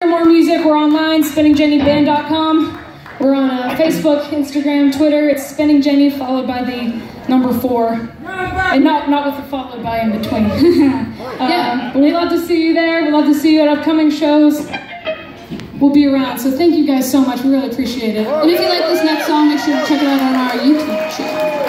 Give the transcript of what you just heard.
More music, we're online, spinningjennyband.com. We're on Facebook, Instagram, Twitter. It's Spinning Jenny followed by the number 4. And not with the followed by in between. We love to see you there. We love to see you at upcoming shows. We'll be around. So thank you guys so much. We really appreciate it. And if you like this next song, make sure to check it out on our YouTube channel.